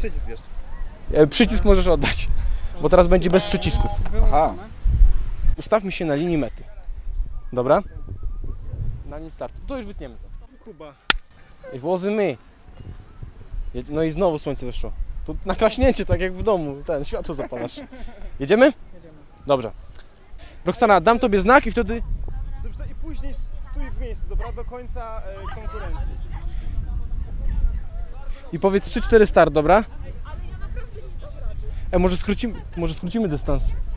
przycisk jeszcze. Przycisk możesz oddać, bo teraz będzie bez przycisków. Aha. Ustawmy się na linii mety. Dobra? Na linii startu. To już wytniemy to. Kuba. It wasn't me. No i znowu słońce wyszło. Tu na klaśnięcie, tak jak w domu. Ten, światło zapalasz. Jedziemy? Jedziemy. Dobrze. Roxana, dam tobie znak i wtedy... I później stój w miejscu, dobra? Do końca konkurencji. I powiedz 3-4 start, dobra? Może skrócimy dystans.